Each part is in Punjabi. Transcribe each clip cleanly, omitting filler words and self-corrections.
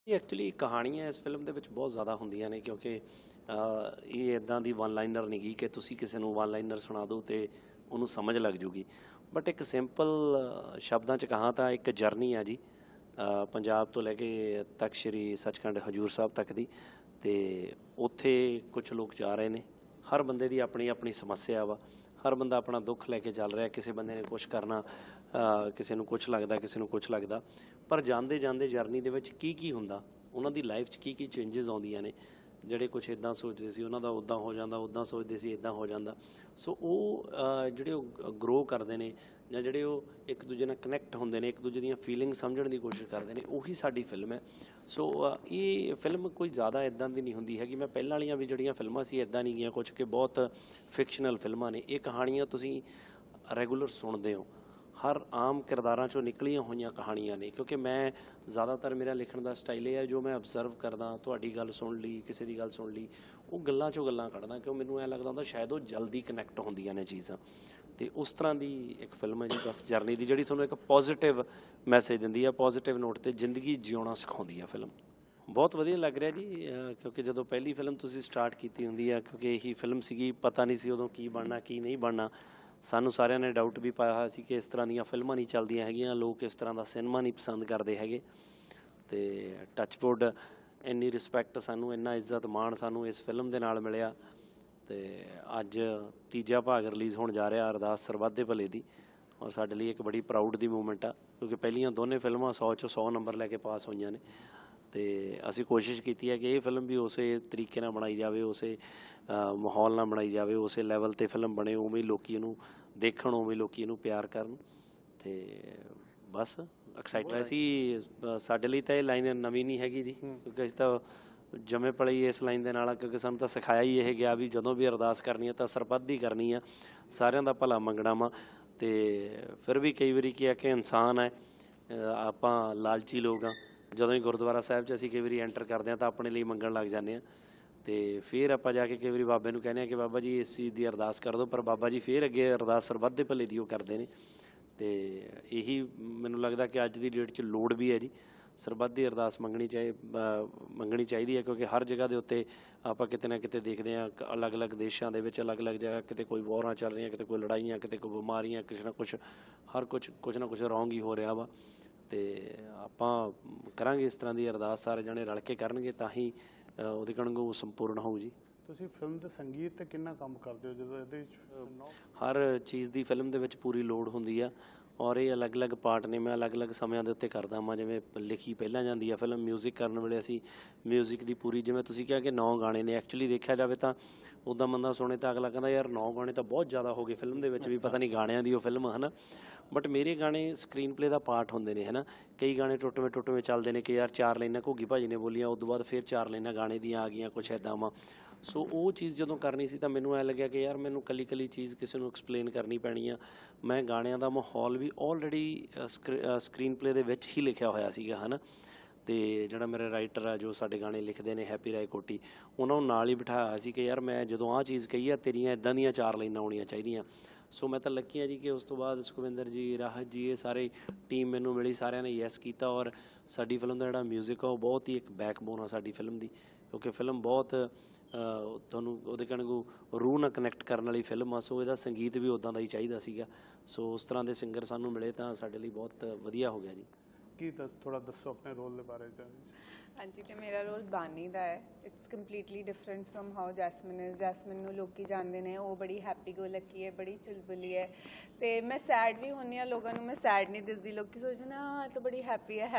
ਇਹ ਐਕਚੁਅਲੀ ਕਹਾਣੀਆਂ ਇਸ ਫਿਲਮ ਦੇ ਵਿੱਚ ਬਹੁਤ ਜ਼ਿਆਦਾ ਹੁੰਦੀਆਂ ਨੇ ਕਿਉਂਕਿ ਇਹ ਇੱਦਾਂ ਦੀ ਵਨ ਲਾਈਨਰ ਨਹੀਂ ਗੀ ਕਿ ਤੁਸੀਂ ਕਿਸੇ ਨੂੰ ਵਨ ਲਾਈਨਰ ਸੁਣਾ ਦਿਓ ਤੇ ਉਹਨੂੰ ਸਮਝ ਲੱਗ ਜੂਗੀ। ਬਟ ਇੱਕ ਸਿੰਪਲ ਸ਼ਬਦਾਂ 'ਚ ਕਹਾਂ ਤਾਂ ਇੱਕ ਜਰਨੀ ਆ ਜੀ, ਪੰਜਾਬ ਤੋਂ ਲੈ ਕੇ ਤਖ਼ਤ ਸ਼੍ਰੀ ਸੱਚਖੰਡ ਹਜੂਰ ਸਾਹਿਬ ਤੱਕ ਦੀ। ਅਤੇ ਉੱਥੇ ਕੁਛ ਲੋਕ ਜਾ ਰਹੇ ਨੇ, ਹਰ ਬੰਦੇ ਦੀ ਆਪਣੀ ਆਪਣੀ ਸਮੱਸਿਆ ਵਾ, ਹਰ ਬੰਦਾ ਆਪਣਾ ਦੁੱਖ ਲੈ ਕੇ ਚੱਲ ਰਿਹਾ। ਕਿਸੇ ਬੰਦੇ ਨੇ ਕੁਛ ਕਰਨਾ, ਕਿਸੇ ਨੂੰ ਕੁਛ ਲੱਗਦਾ, ਕਿਸੇ ਨੂੰ ਕੁਛ ਲੱਗਦਾ। ਪਰ ਜਾਂਦੇ ਜਾਂਦੇ ਜਰਨੀ ਦੇ ਵਿੱਚ ਕੀ ਕੀ ਹੁੰਦਾ, ਉਹਨਾਂ ਦੀ ਲਾਈਫ 'ਚ ਕੀ ਕੀ ਚੇਂਜਸ ਆਉਂਦੀਆਂ ਨੇ। ਜਿਹੜੇ ਕੁਛ ਇੱਦਾਂ ਸੋਚਦੇ ਸੀ ਉਹਨਾਂ ਦਾ ਉੱਦਾਂ ਹੋ ਜਾਂਦਾ, ਉੱਦਾਂ ਸੋਚਦੇ ਸੀ ਇੱਦਾਂ ਹੋ ਜਾਂਦਾ। ਸੋ ਉਹ ਜਿਹੜੇ ਉਹ ਗਰੋ ਕਰਦੇ ਨੇ ਜਾਂ ਜਿਹੜੇ ਉਹ ਇੱਕ ਦੂਜੇ ਨਾਲ ਕਨੈਕਟ ਹੁੰਦੇ ਨੇ, ਇੱਕ ਦੂਜੇ ਦੀਆਂ ਫੀਲਿੰਗ ਸਮਝਣ ਦੀ ਕੋਸ਼ਿਸ਼ ਕਰਦੇ ਨੇ, ਉਹੀ ਸਾਡੀ ਫਿਲਮ ਹੈ। ਸੋ ਇਹ ਫਿਲਮ ਕੋਈ ਜ਼ਿਆਦਾ ਇੱਦਾਂ ਦੀ ਨਹੀਂ ਹੁੰਦੀ ਹੈਗੀ। ਮੈਂ ਪਹਿਲਾਂ ਵਾਲੀਆਂ ਵੀ ਜਿਹੜੀਆਂ ਫਿਲਮਾਂ ਸੀ ਇੱਦਾਂ ਨਹੀਂ ਗਈਆਂ, ਕੁਛ ਕਿ ਬਹੁਤ ਫਿਕਸ਼ਨਲ ਫਿਲਮਾਂ ਨੇ। ਇਹ ਕਹਾਣੀਆਂ ਤੁਸੀਂ ਰੈਗੂਲਰ ਸੁਣਦੇ ਹੋ, ਹਰ ਆਮ ਕਿਰਦਾਰਾਂ 'ਚੋਂ ਨਿਕਲੀਆਂ ਹੋਈਆਂ ਕਹਾਣੀਆਂ ਨੇ। ਕਿਉਂਕਿ ਮੈਂ ਜ਼ਿਆਦਾਤਰ ਮੇਰਾ ਲਿਖਣ ਦਾ ਸਟਾਈਲ ਇਹ ਹੈ, ਜੋ ਮੈਂ ਅਬਜ਼ਰਵ ਕਰਦਾ, ਤੁਹਾਡੀ ਗੱਲ ਸੁਣ ਲਈ, ਕਿਸੇ ਦੀ ਗੱਲ ਸੁਣ ਲਈ, ਉਹ ਗੱਲਾਂ 'ਚੋਂ ਗੱਲਾਂ ਕੱਢਦਾ। ਕਿਉਂ ਮੈਨੂੰ ਐਂ ਲੱਗਦਾ ਹੁੰਦਾ ਸ਼ਾਇਦ ਉਹ ਜਲਦੀ ਕਨੈਕਟ ਹੁੰਦੀਆਂ ਨੇ ਚੀਜ਼ਾਂ। ਅਤੇ ਉਸ ਤਰ੍ਹਾਂ ਦੀ ਇੱਕ ਫਿਲਮ ਹੈ ਜੀ ਬਸ ਜਰਨੀ ਦੀ, ਜਿਹੜੀ ਤੁਹਾਨੂੰ ਇੱਕ ਪੋਜ਼ੀਟਿਵ ਮੈਸੇਜ ਦਿੰਦੀ ਆ, ਪੋਜ਼ੀਟਿਵ ਨੋਟ 'ਤੇ ਜ਼ਿੰਦਗੀ ਜਿਉਣਾ ਸਿਖਾਉਂਦੀ ਆ ਫਿਲਮ। ਬਹੁਤ ਵਧੀਆ ਲੱਗ ਰਿਹਾ ਜੀ, ਕਿਉਂਕਿ ਜਦੋਂ ਪਹਿਲੀ ਫਿਲਮ ਤੁਸੀਂ ਸਟਾਰਟ ਕੀਤੀ ਹੁੰਦੀ ਆ, ਕਿਉਂਕਿ ਇਹੀ ਫਿਲਮ ਸੀਗੀ, ਪਤਾ ਨਹੀਂ ਸੀ ਉਦੋਂ ਕੀ ਬਣਨਾ ਕੀ ਨਹੀਂ ਬਣਨਾ। ਸਾਨੂੰ ਸਾਰਿਆਂ ਨੇ ਡਾਊਟ ਵੀ ਪਾਇਆ ਹੋਇਆ ਸੀ ਕਿ ਇਸ ਤਰ੍ਹਾਂ ਦੀਆਂ ਫਿਲਮਾਂ ਨਹੀਂ ਚੱਲਦੀਆਂ ਹੈਗੀਆਂ, ਲੋਕ ਇਸ ਤਰ੍ਹਾਂ ਦਾ ਸਿਨੇਮਾ ਨਹੀਂ ਪਸੰਦ ਕਰਦੇ ਹੈਗੇ। ਅਤੇ ਟੱਚਵੁੱਡ ਇੰਨੀ ਰਿਸਪੈਕਟ ਸਾਨੂੰ, ਇੰਨਾ ਇੱਜ਼ਤ ਮਾਣ ਸਾਨੂੰ ਇਸ ਫਿਲਮ ਦੇ ਨਾਲ ਮਿਲਿਆ। ਅਤੇ ਅੱਜ ਤੀਜਾ ਭਾਗ ਰਿਲੀਜ਼ ਹੋਣ ਜਾ ਰਿਹਾ ਅਰਦਾਸ ਸਰਬੱਤ ਦੇ ਭਲੇ ਦੀ, ਔਰ ਸਾਡੇ ਲਈ ਇੱਕ ਬੜੀ ਪ੍ਰਾਊਡ ਦੀ ਮੂਵਮੈਂਟ ਆ, ਕਿਉਂਕਿ ਪਹਿਲੀਆਂ ਦੋਨੇ ਫਿਲਮਾਂ 100 'ਚੋਂ 100 ਨੰਬਰ ਲੈ ਕੇ ਪਾਸ ਹੋਈਆਂ ਨੇ। ਅਤੇ ਅਸੀਂ ਕੋਸ਼ਿਸ਼ ਕੀਤੀ ਹੈ ਕਿ ਇਹ ਫਿਲਮ ਵੀ ਉਸੇ ਤਰੀਕੇ ਨਾਲ ਬਣਾਈ ਜਾਵੇ, ਉਸੇ ਮਾਹੌਲ ਨਾਲ ਬਣਾਈ ਜਾਵੇ, ਉਸੇ ਲੈਵਲ 'ਤੇ ਫਿਲਮ ਬਣੇ, ਉਵੇਂ ਲੋਕ ਇਹਨੂੰ ਦੇਖਣ, ਉਵੇਂ ਲੋਕ ਇਹਨੂੰ ਪਿਆਰ ਕਰਨ। ਅਤੇ ਬਸ ਐਕਸਾਈਟਡ ਅਸੀਂ, ਸਾਡੇ ਲਈ ਤਾਂ ਇਹ ਲਾਈਨ ਨਵੀਂ ਨਹੀਂ ਹੈਗੀ ਜੀ, ਕਿਉਂਕਿ ਅਸੀਂ ਤਾਂ ਜੰਮੇ ਪਲੇ ਹੀ ਇਸ ਲਾਈਨ ਦੇ ਨਾਲ ਆ। ਕਿਉਂਕਿ ਸਾਨੂੰ ਤਾਂ ਸਿਖਾਇਆ ਹੀ ਇਹ ਗਿਆ ਵੀ ਜਦੋਂ ਵੀ ਅਰਦਾਸ ਕਰਨੀ ਆ ਤਾਂ ਸਰਬੱਤ ਦੀ ਕਰਨੀ ਆ, ਸਾਰਿਆਂ ਦਾ ਭਲਾ ਮੰਗਣਾ ਵਾ। ਅਤੇ ਫਿਰ ਵੀ ਕਈ ਵਾਰੀ ਕੀ ਆ ਕਿ ਇਨਸਾਨ ਹੈ, ਆਪਾਂ ਲਾਲਚੀ ਲੋਕ ਹਾਂ। ਜਦੋਂ ਹੀ ਗੁਰਦੁਆਰਾ ਸਾਹਿਬ 'ਚ ਅਸੀਂ ਕਈ ਵਾਰੀ ਐਂਟਰ ਕਰਦੇ ਹਾਂ ਤਾਂ ਆਪਣੇ ਲਈ ਮੰਗਣ ਲੱਗ ਜਾਂਦੇ ਹਾਂ। ਅਤੇ ਫਿਰ ਆਪਾਂ ਜਾ ਕੇ ਕਈ ਵਾਰੀ ਬਾਬੇ ਨੂੰ ਕਹਿੰਦੇ ਹਾਂ ਕਿ ਬਾਬਾ ਜੀ ਇਸ ਚੀਜ਼ ਦੀ ਅਰਦਾਸ ਕਰ ਦਿਓ, ਪਰ ਬਾਬਾ ਜੀ ਫਿਰ ਅੱਗੇ ਅਰਦਾਸ ਸਰਬੱਤ ਦੇ ਭਲੇ ਦੀ ਉਹ ਕਰਦੇ ਨੇ। ਅਤੇ ਇਹੀ ਮੈਨੂੰ ਲੱਗਦਾ ਕਿ ਅੱਜ ਦੀ ਡੇਟ 'ਚ ਲੋੜ ਵੀ ਹੈ ਜੀ, ਸਰਬੱਤ ਦੀ ਅਰਦਾਸ ਮੰਗਣੀ ਚਾਹੀਦੀ ਹੈ। ਕਿਉਂਕਿ ਹਰ ਜਗ੍ਹਾ ਦੇ ਉੱਤੇ ਆਪਾਂ ਕਿਤੇ ਨਾ ਕਿਤੇ ਦੇਖਦੇ ਹਾਂ, ਅਲੱਗ ਅਲੱਗ ਦੇਸ਼ਾਂ ਦੇ ਵਿੱਚ ਅਲੱਗ ਅਲੱਗ ਜਗ੍ਹਾ ਕਿਤੇ ਕੋਈ ਵਾਰਾਂ ਚੱਲ ਰਹੀਆਂ, ਕਿਤੇ ਕੋਈ ਲੜਾਈਆਂ, ਕਿਤੇ ਕੋਈ ਬਿਮਾਰੀਆਂ, ਕੁਛ ਨਾ ਕੁਛ, ਹਰ ਕੁਛ ਨਾ ਕੁਛ ਰੌਂਗ ਹੀ ਹੋ ਰਿਹਾ ਵਾ। ਅਤੇ ਆਪਾਂ ਕਰਾਂਗੇ ਇਸ ਤਰ੍ਹਾਂ ਦੀ ਅਰਦਾਸ, ਸਾਰੇ ਜਣੇ ਰਲ ਕੇ ਕਰਨਗੇ ਤਾਂ ਹੀ ਉਹਦੇ ਕਣਗੋ ਸੰਪੂਰਨ ਹੋਊ ਜੀ। ਤੁਸੀਂ ਫਿਲਮ ਦੇ ਸੰਗੀਤ 'ਤੇ ਕਿੰਨਾ ਕੰਮ ਕਰਦੇ ਹੋ ਜਦੋਂ ਇਹਦੇ ਵਿੱਚ? ਹਰ ਚੀਜ਼ ਦੀ ਫਿਲਮ ਦੇ ਵਿੱਚ ਪੂਰੀ ਲੋੜ ਹੁੰਦੀ ਆ, ਔਰ ਇਹ ਅਲੱਗ ਅਲੱਗ ਪਾਰਟ ਨੇ। ਮੈਂ ਅਲੱਗ ਅਲੱਗ ਸਮਿਆਂ ਦੇ ਉੱਤੇ ਕਰਦਾ ਹਾਂ। ਜਿਵੇਂ ਲਿਖੀ ਪਹਿਲਾਂ ਜਾਂਦੀ ਆ ਫਿਲਮ, ਮਿਊਜ਼ਿਕ ਕਰਨ ਵੇਲੇ ਅਸੀਂ ਮਿਊਜ਼ਿਕ ਦੀ ਪੂਰੀ, ਜਿਵੇਂ ਤੁਸੀਂ ਕਿਹਾ ਕਿ 9 ਗਾਣੇ ਨੇ, ਐਕਚੁਅਲੀ ਦੇਖਿਆ ਜਾਵੇ ਤਾਂ ਉੱਦਾਂ ਬੰਦਾ ਸੁਣੇ ਤਾਂ ਅਗਲਾ ਕਹਿੰਦਾ ਯਾਰ 9 ਗਾਣੇ ਤਾਂ ਬਹੁਤ ਜ਼ਿਆਦਾ ਹੋ ਗਏ ਫਿਲਮ ਦੇ ਵਿੱਚ, ਵੀ ਪਤਾ ਨਹੀਂ ਗਾਣਿਆਂ ਦੀ ਉਹ ਫਿਲਮ ਹੈ ਨਾ। ਬਟ ਮੇਰੇ ਗਾਣੇ ਸਕਰੀਨ ਪਲੇ ਦਾ ਪਾਰਟ ਹੁੰਦੇ ਨੇ ਹੈ ਨਾ। ਕਈ ਗਾਣੇ ਟੁੱਟਵੇਂ ਚੱਲਦੇ ਨੇ ਕਿ ਯਾਰ 4 ਲਾਈਨਾਂ ਘੁੱਗੀ ਭਾਜੀ ਨੇ ਬੋਲੀਆਂ, ਉਸ ਤੋਂ ਬਾਅਦ ਫਿਰ 4 ਲਾਈਨਾਂ ਗਾਣੇ ਦੀਆਂ ਆ ਗਈਆਂ, ਕੁਛ ਇੱਦਾਂ ਵਾ। ਸੋ ਉਹ ਚੀਜ਼ ਜਦੋਂ ਕਰਨੀ ਸੀ ਤਾਂ ਮੈਨੂੰ ਐਂ ਲੱਗਿਆ ਕਿ ਯਾਰ ਮੈਨੂੰ ਇਕੱਲੀ ਚੀਜ਼ ਕਿਸੇ ਨੂੰ ਐਕਸਪਲੇਨ ਕਰਨੀ ਪੈਣੀ ਆ। ਮੈਂ ਗਾਣਿਆਂ ਦਾ ਮਾਹੌਲ ਵੀ ਆਲਰੇਡੀ ਸਕਰੀਨ ਪਲੇ ਦੇ ਵਿੱਚ ਹੀ ਲਿਖਿਆ ਹੋਇਆ ਸੀਗਾ ਹੈ ਨਾ। ਅਤੇ ਜਿਹੜਾ ਮੇਰਾ ਰਾਈਟਰ ਆ, ਜੋ ਸਾਡੇ ਗਾਣੇ ਲਿਖਦੇ ਨੇ, ਹੈਪੀ ਰਾਏ ਕੋਟੀ, ਉਹਨਾਂ ਨੂੰ ਨਾਲ ਹੀ ਬਿਠਾਇਆ ਹੋਇਆ ਸੀ ਕਿ ਯਾਰ ਮੈਂ ਜਦੋਂ ਆਹ ਚੀਜ਼ ਕਹੀ ਆ, ਤੇਰੀਆਂ ਇੱਦਾਂ ਦੀਆਂ 4 ਲਾਈਨਾਂ ਆਉਣੀਆਂ ਚਾਹੀਦੀਆਂ। ਸੋ ਮੈਂ ਤਾਂ ਲੱਕੀ ਹਾਂ ਜੀ ਕਿ ਉਸ ਤੋਂ ਬਾਅਦ ਸੁਖਵਿੰਦਰ ਜੀ, ਰਾਹਤ ਜੀ, ਇਹ ਸਾਰੇ ਟੀਮ ਮੈਨੂੰ ਮਿਲੀ, ਸਾਰਿਆਂ ਨੇ ਯੈਸ ਕੀਤਾ। ਔਰ ਸਾਡੀ ਫਿਲਮ ਦਾ ਜਿਹੜਾ ਮਿਊਜ਼ਿਕ ਆ ਉਹ ਬਹੁਤ ਹੀ ਇੱਕ ਬੈਕਬੋਨ ਆ ਸਾਡੀ ਫਿਲਮ ਦੀ, ਕਿਉਂਕਿ ਫਿਲਮ ਬਹੁਤ ਤੁਹਾਨੂੰ ਉਹਦੇ ਕਹਿਣ ਰੂਹ ਨਾਲ ਕਨੈਕਟ ਕਰਨ ਵਾਲੀ ਫਿਲਮ ਆ। ਸੋ ਇਹਦਾ ਸੰਗੀਤ ਵੀ ਉੱਦਾਂ ਦਾ ਹੀ ਚਾਹੀਦਾ ਸੀਗਾ। ਸੋ ਉਸ ਤਰ੍ਹਾਂ ਦੇ ਸਿੰਗਰ ਸਾਨੂੰ ਮਿਲੇ ਤਾਂ ਸਾਡੇ ਲਈ ਬਹੁਤ ਵਧੀਆ ਹੋ ਗਿਆ ਜੀ। ਕੀ ਥੋੜ੍ਹਾ ਦੱਸੋ ਆਪਣੇ ਰੋਲ ਦੇ ਬਾਰੇ 'ਚ? ਹਾਂਜੀ, ਅਤੇ ਮੇਰਾ ਰੋਲ ਬਾਨੀ ਦਾ ਹੈ। It's completely different from how Jasmine is. Jasmine ਨੂੰ ਲੋਕ ਜਾਣਦੇ ਨੇ, ਉਹ ਬੜੀ ਹੈਪੀ ਗੋ ਲੱਕੀ ਹੈ, ਬੜੀ ਚੁਲਬੁਲੀ ਹੈ। ਅਤੇ ਮੈਂ ਸੈਡ ਵੀ ਹੁੰਦੀ ਹਾਂ, ਲੋਕਾਂ ਨੂੰ ਮੈਂ ਸੈਡ ਨਹੀਂ ਦਿਸਦੀ, ਲੋਕ ਸੋਚਦੇ ਨੇ ਹਾਂ ਇਹ ਤਾਂ ਬੜੀ ਹੈਪੀ ਹੈ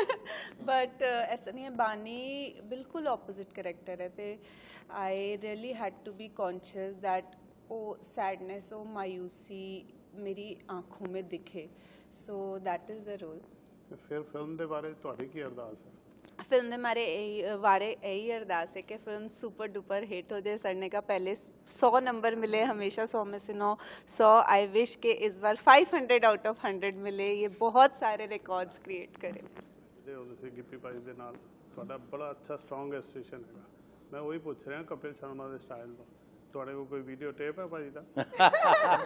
ਬਟ ਐਸਾ ਨਹੀਂ ਹੈ। ਬਾਨੀ ਬਿਲਕੁਲ ਆਪੋਜ਼ਿਟ ਕਰੈਕਟਰ ਹੈ। ਅਤੇ I really had to be conscious that ਉਹ सैडनेस, वो मायूसी मेरी आँखों में दिखे। So that is the role. ਫਿਰ ਫਿਲਮ ਦੇ ਬਾਰੇ ਤੁਹਾਡੀ ਕੀ ਅਰਦਾਸ ਹੈ? फिल्म हमारे यही अरदास है कि फिल्म सुपर डुपर हिट हो जाए। सर ने कहा पहले 100 नंबर मिले, हमेशा 100 में से 9, 100। आई विश के इस बार 500 आउट ऑफ 100 मिले, ये बहुत सारे रिकॉर्ड्स क्रिएट करें। ਤੁਸੀਂ ਗਿੱਪੀ ਭਾਜੀ ਦੇ ਨਾਲ ਤੁਹਾਡਾ ਬੜਾ ਅੱਛਾ ਸਟਰੋਂਗ ਐਸੋਸੀਏਸ਼ਨ ਹੈਗਾ। ਮੈਂ ਉਹੀ ਪੁੱਛ ਰਿਹਾ ਕਪਿਲ ਸ਼ਰਮਾ ਦੇ ਸਟਾਈਲ ਦਾ, ਤੁਹਾਡੇ ਕੋਲ ਕੋਈ ਵੀਡੀਓ ਟੇਪ ਹੈ ਭਾਜੀ ਦਾ?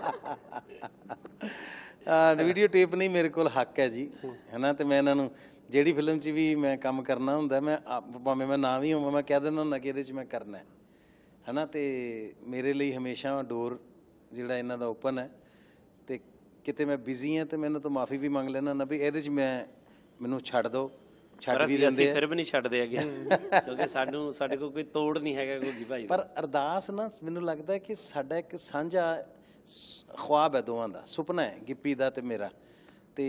ਵੀਡੀਓ ਟੇਪ ਨਹੀਂ, ਮੇਰੇ ਕੋਲ ਹੱਕ ਹੈ ਜੀ, ਹੈ ਨਾ। ਅਤੇ ਮੈਂ ਇਹਨਾਂ ਨੂੰ ਜਿਹੜੀ ਫਿਲਮ 'ਚ ਵੀ ਮੈਂ ਕੰਮ ਕਰਨਾ ਹੁੰਦਾ ਮੈਂ ਭਾਵੇਂ ਮੈਂ ਨਾ ਵੀ ਹੋਵਾਂ ਮੈਂ ਕਹਿ ਦਿੰਦਾ ਹੁੰਦਾ ਕਿ ਇਹਦੇ 'ਚ ਮੈਂ ਕਰਨਾ ਹੈ ਨਾ। ਤੇ ਮੇਰੇ ਲਈ ਹਮੇਸ਼ਾ ਡੋਰ ਜਿਹੜਾ ਇਹਨਾਂ ਦਾ ਓਪਨ ਹੈ। ਤੇ ਕਿਤੇ ਮੈਂ ਬਿਜ਼ੀ ਹਾਂ ਤੇ ਮੈਨੂੰ ਤਾਂ ਮਾਫੀ ਵੀ ਮੰਗ ਲੈਣਾ ਨਾ ਵੀ ਇਹਦੇ 'ਚ ਮੈਨੂੰ ਛੱਡ ਦਿਓ, ਛੱਡ ਪਰ ਵੀ ਅਸੀਂ ਦਿੰਦੇ ਆ। ਫਿਰ ਵੀ ਨਹੀਂ ਛੱਡਦੇ ਹੈਗੇ ਕਿਉਂਕਿ ਸਾਡੇ ਕੋਲ ਕੋਈ ਤੋੜ ਨਹੀਂ ਹੈਗਾ ਗੁੱਗੀ ਭਾਈ ਦਾ। ਪਰ ਅਰਦਾਸ ਨਾ ਮੈਨੂੰ ਲੱਗਦਾ ਕਿ ਸਾਡਾ ਇੱਕ ਸਾਂਝਾ ਖੁਆਬ ਹੈ, ਦੋਵਾਂ ਦਾ ਸੁਪਨਾ ਹੈ, ਗਿੱਪੀ ਦਾ ਤੇ ਮੇਰਾ। ਤੇ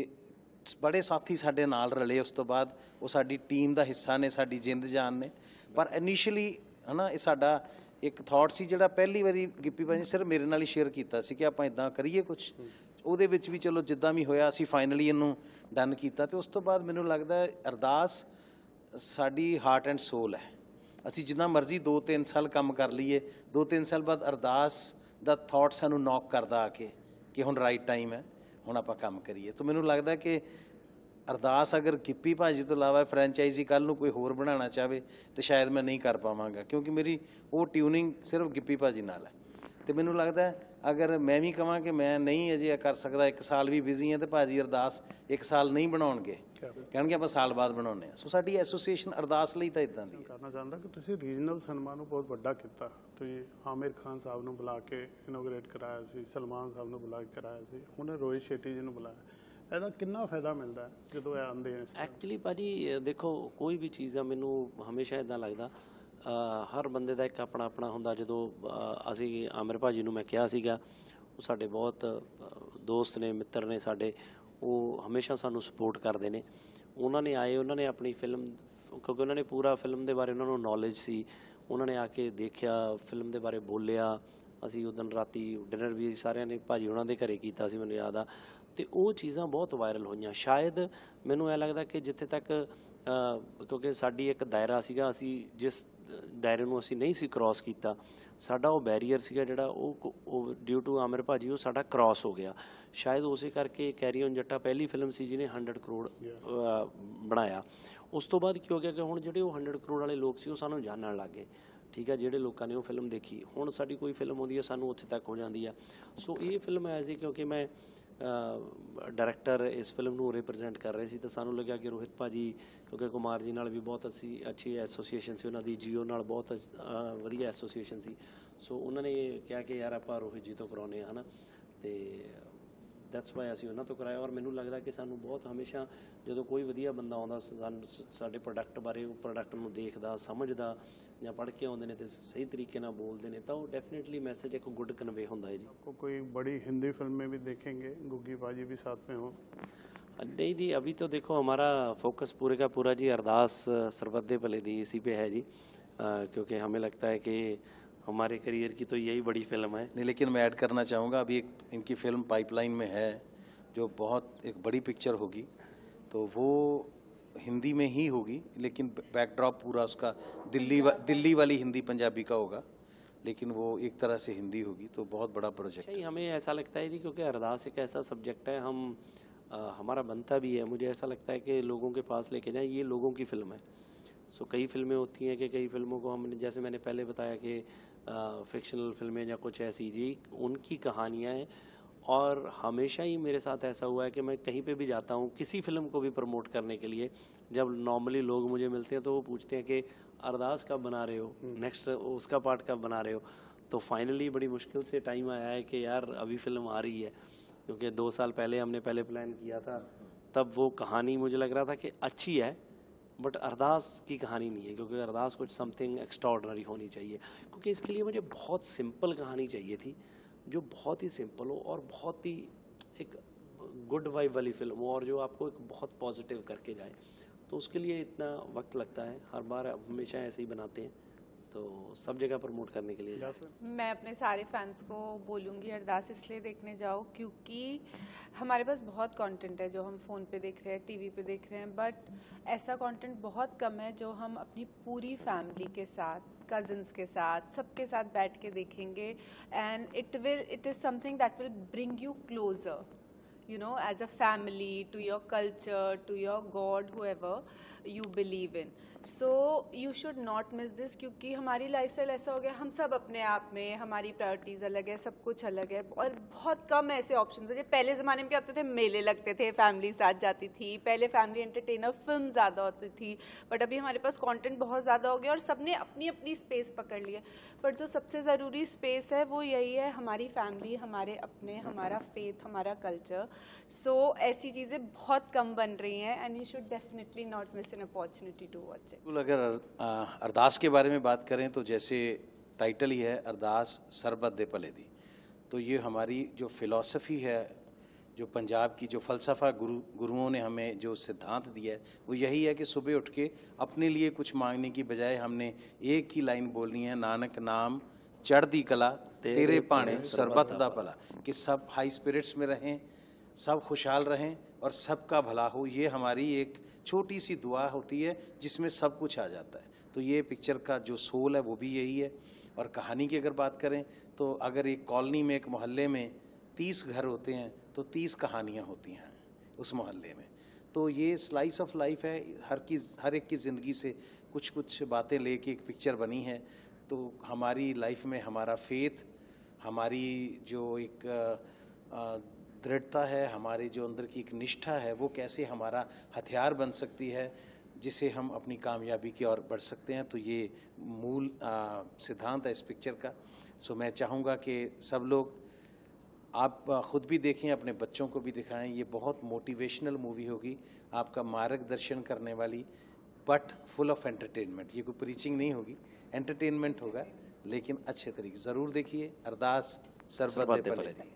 ਬੜੇ ਸਾਥੀ ਸਾਡੇ ਨਾਲ ਰਲੇ ਉਸ ਤੋਂ ਬਾਅਦ, ਉਹ ਸਾਡੀ ਟੀਮ ਦਾ ਹਿੱਸਾ ਨੇ, ਸਾਡੀ ਜਿੰਦ ਜਾਨ ਨੇ। ਪਰ ਇਨੀਸ਼ੀਅਲੀ ਹੈ ਨਾ ਇਹ ਸਾਡਾ ਇੱਕ ਥਾਟ ਸੀ ਜਿਹੜਾ ਪਹਿਲੀ ਵਾਰੀ ਗਿੱਪੀ ਭਾਈ ਨੇ ਸਿਰਫ ਮੇਰੇ ਨਾਲ ਹੀ ਸ਼ੇਅਰ ਕੀਤਾ ਸੀ ਕਿ ਆਪਾਂ ਇੱਦਾਂ ਕਰੀਏ ਕੁਛ। ਉਹਦੇ ਵਿੱਚ ਵੀ ਚਲੋ ਜਿੱਦਾਂ ਵੀ ਹੋਇਆ ਅਸੀਂ ਫਾਈਨਲੀ ਇਹਨੂੰ ਡਨ ਕੀਤਾ। ਤੇ ਉਸ ਤੋਂ ਬਾਅਦ ਮੈਨੂੰ ਲੱਗਦਾ ਅਰਦਾਸ ਸਾਡੀ ਹਾਰਟ ਐਂਡ ਸੋਲ ਹੈ। ਅਸੀਂ ਜਿੰਨਾ ਮਰਜ਼ੀ 2-3 ਸਾਲ ਕੰਮ ਕਰ ਲਈਏ, 2-3 ਸਾਲ ਬਾਅਦ ਅਰਦਾਸ ਦਾ ਥਾਟ ਸਾਨੂੰ ਨੌਕ ਕਰਦਾ ਆ ਕੇ ਕਿ ਹੁਣ ਰਾਈਟ ਟਾਈਮ ਹੈ, ਹੁਣ ਆਪਾਂ ਕੰਮ ਕਰੀਏ। ਤਾਂ ਮੈਨੂੰ ਲੱਗਦਾ ਕਿ ਅਰਦਾਸ ਅਗਰ ਗਿੱਪੀ ਭਾਜੀ ਤੋਂ ਇਲਾਵਾ ਫਰੈਂਚਾਈਜ਼ੀ ਕੱਲ੍ਹ ਨੂੰ ਕੋਈ ਹੋਰ ਬਣਾਉਣਾ ਚਾਹਵੇ ਤਾਂ ਸ਼ਾਇਦ ਮੈਂ ਨਹੀਂ ਕਰ ਪਾਵਾਂਗਾ, ਕਿਉਂਕਿ ਮੇਰੀ ਉਹ ਟਿਊਨਿੰਗ ਸਿਰਫ ਗਿੱਪੀ ਭਾਜੀ ਨਾਲ ਹੈ। ਤੇ ਮੈਨੂੰ ਲੱਗਦਾ ਅਗਰ ਮੈਂ ਵੀ ਕਹਾਂ ਕਿ ਮੈਂ ਨਹੀਂ ਅਜੇ ਕਰ ਸਕਦਾ, 1 ਸਾਲ ਵੀ ਬਿਜ਼ੀ ਹਾਂ, ਤੇ ਭਾਜੀ ਅਰਦਾਸ 1 ਸਾਲ ਨਹੀਂ ਬਣਾਉਣਗੇ, ਕਹਿਣਗੇ ਆਪਾਂ ਸਾਲ ਬਾਅਦ ਬਣਾਉਂਦੇ ਹਾਂ। ਸੋ ਸਾਡੀ ਐਸੋਸੀਏਸ਼ਨ ਅਰਦਾਸ ਲਈ ਤਾਂ ਇੱਦਾਂ ਦੀ ਹੈ। ਕਰਨਾ ਚਾਹੁੰਦਾ ਕਿ ਤੁਸੀਂ ਰੀਜਨਲ ਸਿਨੇਮਾ ਨੂੰ ਬਹੁਤ ਵੱਡਾ ਕੀਤਾ। ਤੁਸੀਂ ਆਮਿਰ ਖਾਨ ਸਾਹਿਬ ਨੂੰ ਬੁਲਾ ਕੇ ਇਨੋਗ੍ਰੇਟ ਕਰਾਇਆ ਸੀ, ਸਲਮਾਨ ਸਾਹਿਬ ਨੂੰ ਬੁਲਾ ਕੇ ਕਰਾਇਆ ਸੀ, ਹੁਣ ਰੋਹਿਤ ਸ਼ੈਟੀ ਜੀ ਨੂੰ ਬੁਲਾਇਆ। ਇਹਦਾ ਕਿੰਨਾ ਫਾਇਦਾ ਮਿਲਦਾ ਹੈ ਜਦੋਂ ਇਹ ਆਉਂਦੇ ਆ? ਐਕਚੁਅਲੀ ਭਾਜੀ ਦੇਖੋ, ਕੋਈ ਵੀ ਚੀਜ਼ ਆ ਮੈਨੂੰ ਹਮੇਸ਼ਾ ਇੱਦਾਂ ਲੱਗਦਾ ਹਰ ਬੰਦੇ ਦਾ ਇੱਕ ਆਪਣਾ ਆਪਣਾ ਹੁੰਦਾ। ਜਦੋਂ ਅਸੀਂ ਆਮਿਰ ਭਾਜੀ ਨੂੰ ਮੈਂ ਕਿਹਾ ਸੀਗਾ, ਉਹ ਸਾਡੇ ਬਹੁਤ ਦੋਸਤ ਨੇ, ਮਿੱਤਰ ਨੇ ਸਾਡੇ, ਉਹ ਹਮੇਸ਼ਾ ਸਾਨੂੰ ਸਪੋਰਟ ਕਰਦੇ ਨੇ। ਉਹਨਾਂ ਨੇ ਆਏ, ਉਹਨਾਂ ਨੇ ਆਪਣੀ ਫਿਲਮ, ਕਿਉਂਕਿ ਉਹਨਾਂ ਨੇ ਪੂਰਾ ਫਿਲਮ ਦੇ ਬਾਰੇ ਉਹਨਾਂ ਨੂੰ ਨੌਲੇਜ ਸੀ, ਉਹਨਾਂ ਨੇ ਆ ਕੇ ਦੇਖਿਆ, ਫਿਲਮ ਦੇ ਬਾਰੇ ਬੋਲਿਆ। ਅਸੀਂ ਉਸ ਦਿਨ ਰਾਤੀ ਡਿਨਰ ਵੀ ਸਾਰਿਆਂ ਨੇ ਭਾਜੀ ਉਹਨਾਂ ਦੇ ਘਰੇ ਕੀਤਾ ਸੀ, ਮੈਨੂੰ ਯਾਦ ਆ। ਅਤੇ ਉਹ ਚੀਜ਼ਾਂ ਬਹੁਤ ਵਾਇਰਲ ਹੋਈਆਂ। ਸ਼ਾਇਦ ਮੈਨੂੰ ਇਹ ਲੱਗਦਾ ਕਿ ਜਿੱਥੇ ਤੱਕ ਕਿਉਂਕਿ ਸਾਡੀ ਇੱਕ ਦਾਇਰਾ ਸੀਗਾ, ਅਸੀਂ ਜਿਸ ਦਾਇਰੇ ਨੂੰ ਅਸੀਂ ਨਹੀਂ ਸੀ ਕ੍ਰੋਸ ਕੀਤਾ, ਸਾਡਾ ਉਹ ਬੈਰੀਅਰ ਸੀਗਾ ਜਿਹੜਾ ਉਹ ਡਿਊ ਟੂ ਆਮਿਰ ਭਾਜੀ ਉਹ ਸਾਡਾ ਕ੍ਰੋਸ ਹੋ ਗਿਆ। ਸ਼ਾਇਦ ਉਸੇ ਕਰਕੇ ਕੈਰੀ ਔਨ ਜੱਟਾ ਪਹਿਲੀ ਫਿਲਮ ਸੀ ਜਿਹਨੇ 100 ਕਰੋੜ ਬਣਾਇਆ। ਉਸ ਤੋਂ ਬਾਅਦ ਕੀ ਹੋ ਗਿਆ ਕਿ ਹੁਣ ਜਿਹੜੇ ਉਹ 100 ਕਰੋੜ ਵਾਲੇ ਲੋਕ ਸੀ ਉਹ ਸਾਨੂੰ ਜਾਣਨ ਲੱਗ ਗਏ। ਠੀਕ ਹੈ, ਜਿਹੜੇ ਲੋਕਾਂ ਨੇ ਉਹ ਫਿਲਮ ਦੇਖੀ, ਹੁਣ ਸਾਡੀ ਕੋਈ ਫਿਲਮ ਆਉਂਦੀ ਹੈ ਸਾਨੂੰ ਉੱਥੇ ਤੱਕ ਹੋ ਜਾਂਦੀ ਆ। ਸੋ ਇਹ ਫਿਲਮ ਐਜ਼ ਏ, ਕਿਉਂਕਿ ਮੈਂ ਡਾਇਰੈਕਟਰ ਇਸ ਫਿਲਮ ਨੂੰ ਰਿਪਰੈਜ਼ੈਂਟ ਕਰ ਰਹੇ ਸੀ, ਤਾਂ ਸਾਨੂੰ ਲੱਗਿਆ ਕਿ ਰੋਹਿਤ ਭਾਜੀ, ਕਿਉਂਕਿ ਕੁਮਾਰ ਜੀ ਨਾਲ ਵੀ ਬਹੁਤ ਅੱਛੀ ਐਸੋਸੀਏਸ਼ਨ ਸੀ ਉਹਨਾਂ ਦੀ, ਜੀਓ ਨਾਲ ਬਹੁਤ ਵਧੀਆ ਐਸੋਸੀਏਸ਼ਨ ਸੀ। ਸੋ ਉਹਨਾਂ ਨੇ ਕਿਹਾ ਕਿ ਯਾਰ ਆਪਾਂ ਰੋਹਿਤ ਜੀ ਤੋਂ ਕਰਾਉਂਦੇ ਹਾਂ, ਹੈ ਨਾ। ਅਤੇ ਦੈਟਸ ਵਾਈ ਅਸੀਂ ਉਹਨਾਂ ਤੋਂ ਕਰਾਇਆ। ਔਰ ਮੈਨੂੰ ਲੱਗਦਾ ਕਿ ਸਾਨੂੰ ਬਹੁਤ ਹਮੇਸ਼ਾ ਜਦੋਂ ਕੋਈ ਵਧੀਆ ਬੰਦਾ ਆਉਂਦਾ ਸਾਡੇ ਪ੍ਰੋਡਕਟ ਬਾਰੇ, ਉਹ ਪ੍ਰੋਡਕਟ ਨੂੰ ਦੇਖਦਾ, ਸਮਝਦਾ, ਜਾਂ ਪੜ੍ਹ ਕੇ ਆਉਂਦੇ ਨੇ ਅਤੇ ਸਹੀ ਤਰੀਕੇ ਨਾਲ ਬੋਲਦੇ ਨੇ, ਤਾਂ ਉਹ ਡੈਫੀਨੇਟਲੀ ਮੈਸੇਜ ਇੱਕ ਗੁੱਡ ਕਨਵੇ ਹੁੰਦਾ है जी। कोई बड़ी हिंदी फिल्म में भी देखेंगे गुग्गी बाजी भी साथ में हो? नहीं जी, अभी तो देखो हमारा फोकस पूरे का पूरा जी अरदास सरबत दे भले दी इसी पे है जी, क्योंकि हमें लगता है कि हमारे करियर की तो यही बड़ी फिल्म है। नहीं, लेकिन मैं ऐड करना चाहूँगा, अभी एक इनकी फिल्म पाइपलाइन में है जो बहुत एक बड़ी पिक्चर होगी, तो वो हिंदी में ही होगी, लेकिन बैकड्रॉप पूरा उसका दिल्ली वाली हिंदी पंजाबी का होगा, लेकिन वो एक तरह से हिंदी होगी। तो बहुत बड़ा प्रोजेक्ट है। हमें ऐसा लगता है जी, क्योंकि अरदास एक ऐसा सब्जेक्ट है, हमारा बनता भी है, मुझे ऐसा लगता है कि लोगों के पास लेके जाएं, ये लोगों की फ़िल्म है। सो कई फिल्में होती हैं कि कई फिल्मों को हमने, जैसे मैंने पहले बताया कि फिक्शनल फिल्में या कुछ ऐसी जी, उनकी कहानियाँ हैं। और हमेशा ही मेरे साथ ऐसा हुआ है कि मैं कहीं पे भी जाता हूँ, किसी फिल्म को भी प्रमोट करने के लिए, जब नॉर्मली लोग मुझे मिलते हैं तो वो पूछते हैं कि अरदास कब बना रहे हो, नेक्स्ट उसका पार्ट कब बना रहे हो। तो फाइनली बड़ी मुश्किल से टाइम आया है कि यार अभी फिल्म आ रही है, क्योंकि 2 साल पहले हमने प्लान किया था, तब वो कहानी मुझे लग रहा था कि अच्छी है, बट अरदास की कहानी नहीं है, क्योंकि अरदास कुछ समथिंग एक्स्ट्राऑर्डिनरी होनी चाहिए। क्योंकि इसके लिए मुझे बहुत सिंपल कहानी चाहिए थी, जो बहुत ही सिंपल हो और बहुत ही एक गुड वाइब वाली फिल्म हो, और जो आपको एक बहुत पॉजिटिव करके जाए। तो उसके लिए इतना वक्त लगता है, हर बार हमेशा ऐसे ही बनाते हैं, तो सब जगह प्रमोट करने के लिए। मैं अपने सारे फैंस को बोलूँगी अरदास इसलिए देखने जाओ क्योंकि हमारे पास बहुत कंटेंट है जो हम फ़ोन पे देख रहे हैं, टीवी पे देख रहे हैं, बट ऐसा कंटेंट बहुत कम है जो हम अपनी पूरी फैमिली के साथ, कज़न्स के साथ, सबके साथ बैठ के देखेंगे। And it is something that will bring you closer. you know, as a family, to your culture, to your God, whoever you believe in. So you should not miss this, क्योंकि हमारी लाइफस्टाइल ऐसा हो गया, हम सब अपने आप में, हमारी प्रायोरिटीज़ अलग है, सब कुछ अलग है, और बहुत कम ऐसे ऑप्शन थे। पहले ज़माने में क्या होते थे, मेले लगते थे, फैमिली साथ जाती थी, पहले फैमिली एंटरटेनर फिल्म ज़्यादा होती थी, बट अभी हमारे पास कंटेंट बहुत ज़्यादा हो गया और सबने अपनी अपनी स्पेस पकड़ ली है। बट जो सबसे ज़रूरी स्पेस है वो यही है, हमारी फैमिली, हमारे अपने, हमारा फेथ, हमारा कल्चर। सो ऐसी चीज़ें बहुत कम बन रही हैं, and you should definitely not miss an opportunity to watch it. बिल्कुल। अगर अरदास के बारे में बात करें तो जैसे टाइटल ही है अरदास सरबत दे भले दी, तो ये हमारी जो फ़िलॉसफ़ी है, जो पंजाब की जो फ़लसफ़ा गुरुओं ने हमें जो सिद्धांत दिया है, वो यही है कि सुबह उठ के अपने लिए कुछ मांगने की बजाय हमने एक ही लाइन बोलनी है, नानक नाम चढ़दी कला तेरे भाणे सरबत दा भला, कि सब हाई स्पिरिट्स में रहें, सब खुशहाल रहें और सबका भला हो। ये हमारी एक छोटी सी दुआ होती है जिसमें सब कुछ आ जाता है। तो ये पिक्चर का जो सोल है वो भी यही है। और कहानी की अगर बात करें तो अगर एक कॉलोनी में, एक मोहल्ले में 30 घर होते हैं तो 30 कहानियाँ होती हैं उस मोहल्ले में। तो ये स्लाइस ऑफ लाइफ है, हर एक की ज़िंदगी से कुछ कुछ बातें लेके एक पिक्चर बनी है। तो हमारी लाइफ में हमारा फेथ, हमारी जो एक दृढ़ता है, हमारे जो अंदर की एक निष्ठा है, वो कैसे हमारा हथियार बन सकती है जिसे हम अपनी कामयाबी की ओर बढ़ सकते हैं। तो ये मूल सिद्धांत है इस पिक्चर का। सो मैं चाहूँगा कि सब लोग, आप ख़ुद भी देखें, अपने बच्चों को भी दिखाएं। ये बहुत मोटिवेशनल मूवी होगी, आपका मार्गदर्शन करने वाली, बट फुल ऑफ एंटरटेनमेंट। ये कोई प्रीचिंग नहीं होगी, एंटरटेनमेंट होगा, लेकिन अच्छे तरीके। ज़रूर देखिए अरदास सरबत दे भले दी।